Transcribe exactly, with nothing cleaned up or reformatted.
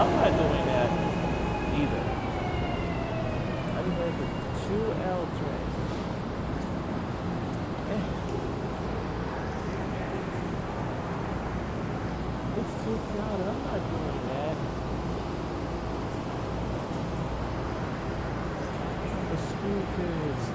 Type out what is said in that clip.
I'm not doing that either. I've been ready for two L trains. It's too crowded. I'm not doing that. The school kids.